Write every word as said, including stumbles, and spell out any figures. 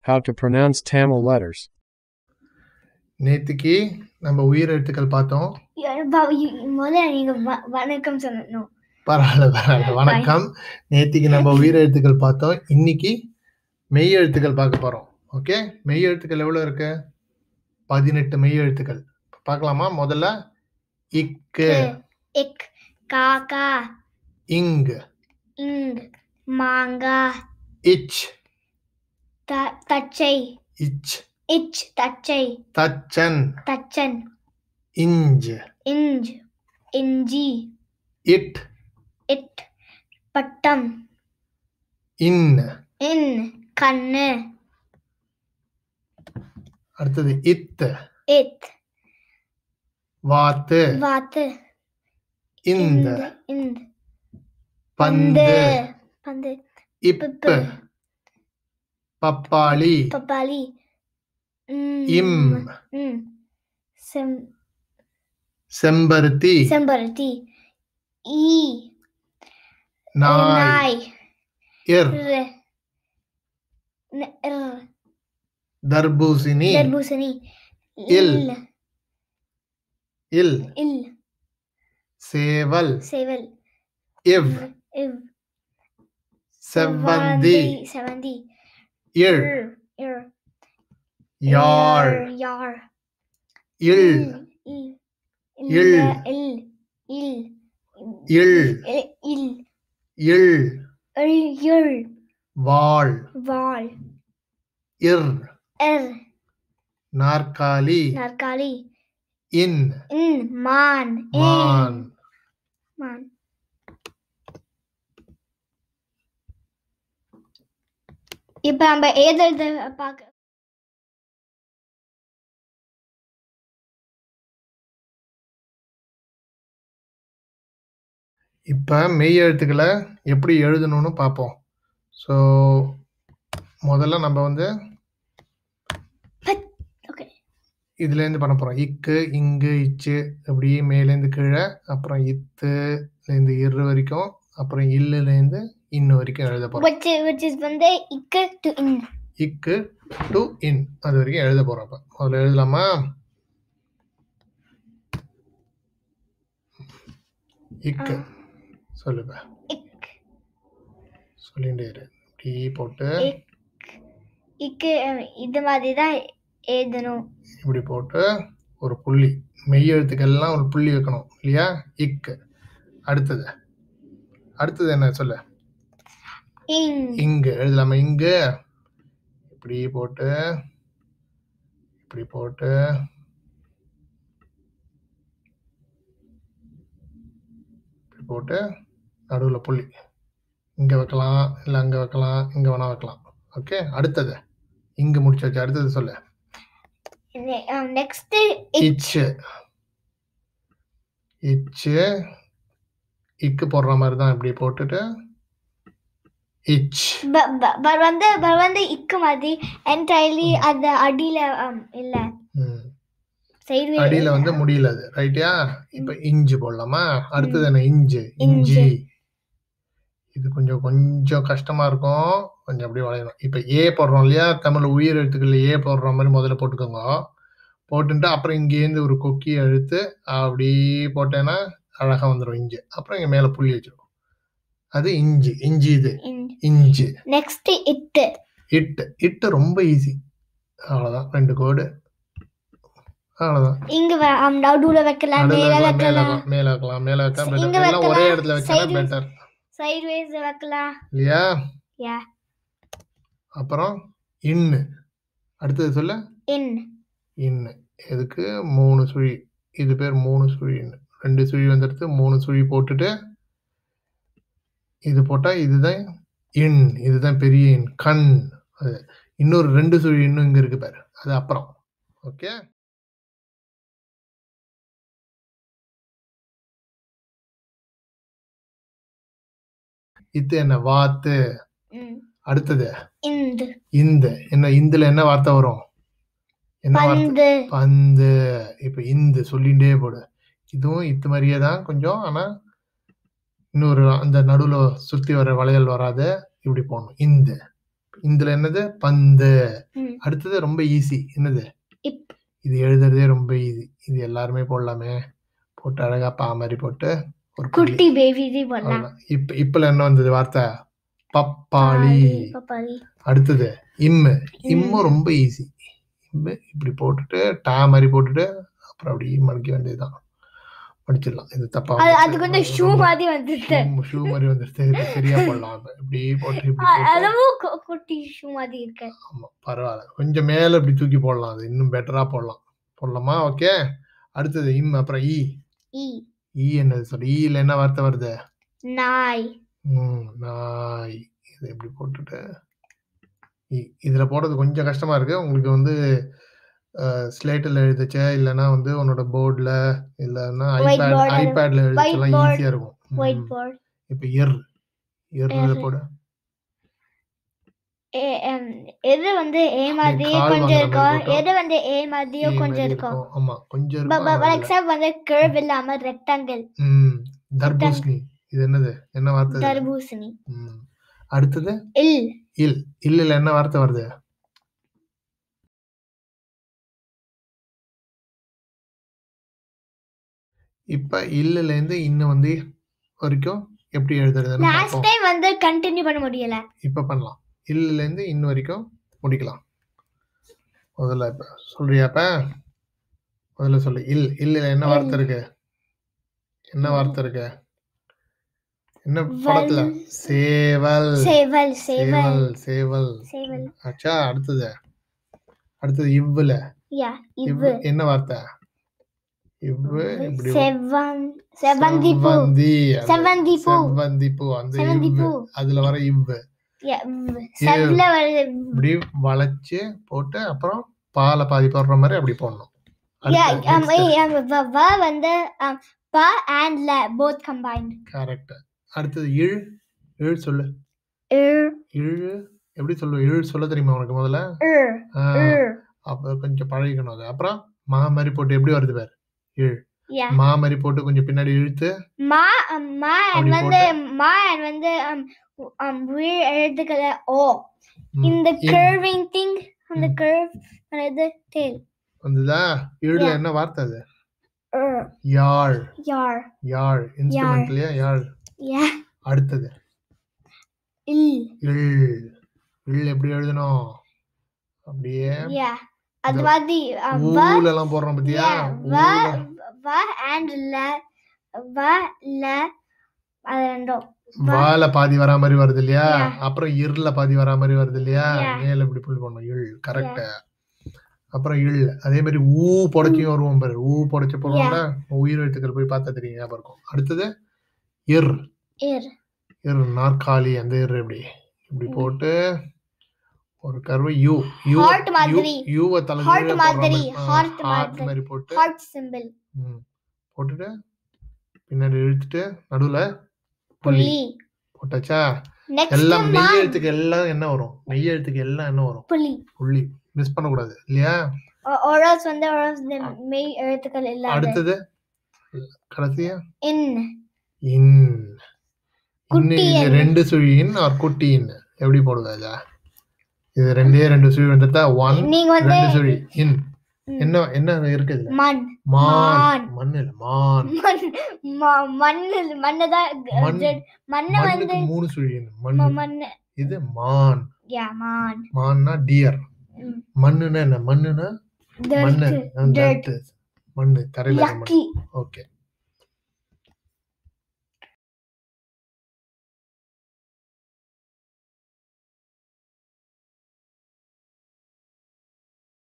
How to pronounce Tamil letters. நேத்திக்கு நம்ம உயிர் எழுத்துக்கள் பார்த்தோம். முதல்ல நீங்க வ- வணக்கம் சொல்லணும். பரவாயில்ல பரவாயில்ல வணக்கம். நேத்திக்கு நம்ம உயிர் எழுத்துக்கள் பார்த்தோம். இன்னைக்கு மெய் எழுத்துக்கள் பார்க்க போறோம். ஓகே, மெய் எழுத்துக்கள் எவ்வளவு இருக்கு? பதினெட்டு மெய் எழுத்துக்கள் பார்க்கலாமா? முதல்ல இக்கு, இக், காக்கா, இங், இங், மாங்கா, இச், த- தச்சை, இச், இச், தச்சை, தச்சன், தச்சன், இஞ்ச், இஞ்ச், இஞ்சி, இட், இட், பட்டம், இன். இன், கண்ணு, அடுத்தது இத், இத், வாத்து, வாத்து, இந்த, இந்த, பந்து, பந்து, இப்பு, பப்பாளி, பப்பாளி, ம், இம், ம், செம் செம்பருத்தி, செம்பருத்தி, ஈ, நாய், நாய், இர், ர், ந- ர், தர்பூசணி, தர்பூசணி, இல், இல், இல், இல், சேவல், சேவல், இவ், இவ், செவ்வந்தி, செவந்தி, இழ், இர், இர், யாழ், யாழ், இல், இல், இல், இல், இல், இல், இல், இல், இல், இல், இல், வாள், வாள், இர், இர், நாற்காலி, நாற்காலி, இன், இன், மான், இன், மான். மான். இப்ப நம்ம எழுதுறது பார்க்க இப்ப மெய் எழுத்துக்களை எப்படி எழுதணும்னு பார்ப்போம். ஸோ முதல்ல நம்ம வந்து ஓகே இதுலேருந்து பண்ண போகிறோம். இக்கு, இங்கு, இச்சு, அப்படியே மேலேருந்து கீழே, அப்புறம் இத்துலேருந்து இரு வரைக்கும், அப்புறம் இல்லுலேருந்து இன்னு வரைக்கும் எழுத போகிறோம். which which is வந்து இக்கு டு இன். இக்கு டு இன் அது வரைக்கும் எழுத போகிறோம். அப்போ முதல்ல எழுதலாமா? இக்கு சொல்லுப்ப, இக், சொல்லிட்டே இரு. இப்படி போட்டு இக், இக்கு அஹ், இது மாதிரி தான் எழுதணும். இப்படி போட்டு ஒரு புள்ளி, மெய் எழுத்துக்கள்லாம் ஒரு புள்ளி வைக்கணும் இல்லையா? இக்கு. அடுத்தது அடுத்தது என்ன சொல்லு? இங், இங்கு எழுதலாமா? இங்கு இப்படி போட்டு இப்படி போட்டு இப்படி போட்டு நடுவில் புள்ளி இங்கே வைக்கலாம், இல்லை அங்கே வைக்கலாம், இங்கே வேணா வைக்கலாம். ஓகே, அடுத்தது இங்கு முடிச்சாச்சு. அடுத்தது சொல்லு. நெக்ஸ்ட் இச்சு, இச்சு, இக்கு போடுற மாதிரி தான் இப்படி போட்டுட்டு இச். வந்து ப- வந்து இக்கு மாதிரி என்டையர்லி அந்த அடியில um, இல்ல ம். சைடு அடியில வந்து முடியல அது, ரைட்டியா? இப்ப இஞ்சு போடலாமா? அடுத்தது என்ன? இஞ்சு, இஞ்சு. இஞ்சி. இது கொஞ்சம் கொஞ்சம் கஷ்டமா இருக்கும், கொஞ்சம் அப்படியே வளையணும். இப்ப ஏ போடுறோம் இல்லையா? தமிழ் உயிர் எழுத்துக்கள் ஏ போடுற மாதிரி முதல்ல போட்டுக்கோங்க. போட்டுட்டு அப்புறம் இங்கேருந்து ஒரு கொக்கி எழுத்து அப்படி போட்டேன்னா அழகா வந்துடும் இஞ்சு. அப்புறம் இங்க மேல புள்ளி வச்சிருக்கோம், அது இஞ்சி. இஞ்சி, இது இஞ்சு. நெக்ஸ்ட் இட்டு. இட்டு, இட்டு ரொம்ப ஈஸி. அவ்வளவுதான், ரெண்டு கோடு, அவ்வளவுதான். இங்க நடுவுல வைக்கலாம், நடுவுல மேல வைக்கலாம், மேல வைக்கலாம், வைக்கலாம், மேல வைக்கலாம், மேல வைக்கலாம், இங்க better. எல்லாம் ஒரே வைக்கலாம், இடத்துல வச்சா side பெட்டர் சைடு வைஸ் வைக்கலாம். இல்லையா? யா, அப்புறம் இன்னு. அடுத்தது சொல்ல. இன், இன்னு எதுக்கு? மூணு சுழி, இது பேர் மூணு சுழி. இன்னு ரெண்டு சுழி வந்துடுத்து, மூணு சுழி போட்டுட்டு இது போட்டா இதுதான் இன், இதுதான் பெரிய இன். கண், அது இன்னொரு ரெண்டு சுழி இன்னும் இங்க இருக்கு பாரு, அது அப்புறம். ஓகே, இது என்ன? வாத்து. ம், அடுத்தது இந்து, இந்த. என்ன இந்துல என்ன வார்த்தை வரும்? என்ன வார்த்தை? பந்து, பந்து. இப்ப இந்த சொல்லிண்டே போடு. இதுவும் இது மாதிரியே தான் கொஞ்சம், ஆனா இன்னொரு அந்த நடுவுல சுத்தி வர வளையல் வராது, இப்படி போடணும். இந்த இதுல என்னது பந்து. ம். அடுத்தது ரொம்ப ஈஸி என்னது இப். இது எழுதுறதே ரொம்ப ஈஸி. இது எல்லாருமே போடலாமே. போட்டு அழகா பா மாதிரி போட்டு ஒரு புள்ளி. குட்டி பேபி போடலாம். அவ்வளவுதான். இப்ப இப்பல என்ன வந்தது வார்த்தை பப்பாளி. பப்பாளி. அடுத்தது இம்மு. ம். இம்மும் ரொம்ப ஈஸி. இம்மு இப்படி போட்டுட்டு டா மாதிரி போட்டுட்டு அப்புறம் அப்படி மடிக்க வேண்டியதுதான். மடிச்சிடலாம். இது தப்பா அது அது கொஞ்சம் ஷூ மாதிரி வந்துருச்சு. ஷூ மாதிரி வந்துருச்சு. இது சரியா போடலாம். இப்ப இப்படி போட்டு இப்படி அ- போட்டு அதுவும் கு- குட்டி ஷூ மாதிரி இருக்கு. ஆமா பரவாயில்ல. கொஞ்சம் மேல இப்படி தூக்கி போடலாம். அது இன்னும் பெட்டரா போடலாம். போடலாமா? ஓகே. அடுத்தது இம் அப்புறம் ஈ. ஈ. ஈ என்னது சொல்லு. ஈல என்ன வார்த்தை வருது? நாய். ம் நாய். இதை இப்படி போட்டுட்டு இ- இதுல போடுறது கொஞ்சம் கஷ்டமா இருக்கு. உங்களுக்கு வந்து ஸ்லேட்டில் எழுதிச்ச இல்லைன்னா வந்து உன்னோட போர்டில் இல்லைன்னா White ஐபேட் board அது- ஐபேட்ல எழுதிச்செல்லாம் whiteboard. ஈஸியா இருக்கும். ஒயிட் ம். போர்ட். இப்ப எர் எர் எர். போட எது வந்து ஏ மாதிரி கால் கொஞ்சம் வாங்குற இருக்கும். மாதிரி போட்டோம். எது வந்து ஏ மாதிரியும் ஏ கொஞ்சம் மாதிரி இருக்கும். இருக்கும். ஆமா கொஞ்சம் இருக்கும். ஆனா பட் இல்ல. எக்ஸப்ட் வந்து கர்வ் இல்லாம ரெக்டாங்கிள். ம் தர்பூசணி. இது என்னது? என்ன வார்த்தை இது? தர்பூசணி. ம். அடுத்தது இல். இல். இல்லல என்ன வார்த்தை வருது? இப்ப இல்லல இருந்து இன்னும் வந்து வரைக்கும் எப்படி எழுதுறதுன்னு லாஸ்ட் பார்ப்போம். டைம் வந்து கண்டினியூ பண்ண முடியல. இப்ப பண்ணலாம். இல்லல இருந்து இன்ன வரைக்கும் முடிக்கலாம். முதல்ல இப்ப சொல்றியா? இப்ப முதல்ல சொல்லு. இல் இல்லல என்ன இல். வார்த்தை இருக்கு? என்ன வார்த்தை இருக்கு? என்ன படத்துல? வல். சேவல். சேவல். சேவல். சேவல் சேவல். சேவல். ஆச்சா. அடுத்தது அடுத்தது இவ்வுல. யா. இவ்வு இவ்வு. என்ன வார்த்தை? இவ்வு இப்படி செவன். செவந்தி பூ. செவ்வந்தி. அது செவந்தி பூ. செவ்வந்தி பூ. அந்த செவந்தி இவ்வு பூ. அதுல வர இவ்வு யா. இவ்வு. செவ்ல வருது. இப்படி வளைச்சு போட்டு அப்புறம் பாலை பாதி போடுற மாதிரி அப்படி போடணும். யா. அடுத்து um, next. um, வ- வ வந்து um, ப and ல both combined. கரெக்ட். அடுத்தது இழ். இழ் சொல்லு. இர். இழ் எப்படி சொல்லு? இழ் சொல்ல தெரியுமா உனக்கு முதல்ல? இர். ஆ, இர். அப்ப கொஞ்சம் பழகிக்கணும் அது. அப்புறம் மா மாதிரி போட்டு எப்படி வருது பாரு. இழ். யா. மா மாதிரி போட்டு கொஞ்சம் பின்னாடி இழுத்து மா um, மா and அப்படி வந்து மா and வந்து um, um, weird எழுத்துக்கள ஓ. ம், இந்த இன். curving thing அந்த ம். curve அது tail. வந்துதா? இழுல Yeah. என்ன வார்த்தை அது? இர். யாழ். யார். யாழ் இன்ஸ்ட்ருமெண்ட்லயா யாழ். யா. அடுத்தது இல். இல். இல் எப்படி எழுதணும்? அப்படியே யா. அது இந்த மாதிரி um, வ ஊல எல்லாம் போடுறோம் பத்தியா? யா. வ ஊல வ and ல வ ல அது ரெண்டும். வ. வால பாதி வரா மாதிரி வருது இல்லையா? Yeah. அப்புறம் இர்ல பாதி வரா மாதிரி வருது இல்லையா? Yeah. மேல இப்படி புள்ளி போடணும். இல் கரெக்ட். அப்புறம் இல் அதே மாதிரி ஊ புடைச்சியும் வருவோம் பாரு. ஊ புடைச்சு போடுவோம்ல. உயிர் எழுத்துக்கள் போய் பார்த்தா தெரியும் ஞாபகம் இருக்கும். அடுத்தது இர். இர். இர் நாற்காலி. அந்த இர் எப்படி இப்படி போட்டு ஒரு கர்வு யூ யூ Heart மாதிரி. யூவ Heart தலைகீழ மாதிரி. Heart ஹார்ட் மாதிரி. மாதிரி போட்டு Heart symbol. ம், போட்டுட்டு பின்னாடி இழுத்துட்டு நடுவுல புள்ளி புள்ளி. போட்டாச்சா? Next எல்லாம் மா மெய் எழுத்துக்கு எல்லாம் என்ன வரும்? மெய் எழுத்துக்கு எல்லாம் என்ன வரும்? புள்ளி. புள்ளி. மிஸ் பண்ண கூடாது இல்லையா? O- oras வந்து oras இந்த மெய் எழுத்துக்கள் இல்லாத. அடுத்தது கடைசியா இன். இன். குட்டி இன்னும் இது எண். ரெண்டு சுழியின் ஒரு குட்டி இன் எப்படி போடுவாங்க? இது ரெண்டே ரெண்டு சுழி வந்துட்டா ஒன் நீங்க வந்து ரெண்டு சுழி இன். ம், என்ன என்ன இருக்குது? மண். மான். மான். மண் இல்ல மான். மண் ம- மண்ணு மண்ணுதான் க- மண். ஜெட். மண்ணு வந்து மண்ணுக்கு மூணு சுழி இன். ம- மண். மண்ணு. இது மான். யா மான். மான்னா டியர். ம். மண்ணுன்னா என்ன? மண்ணுன்னா மண்ணு. Dirt. Dirt. மண்ணு தரையில இருக்க மண். Lucky. ஓகே.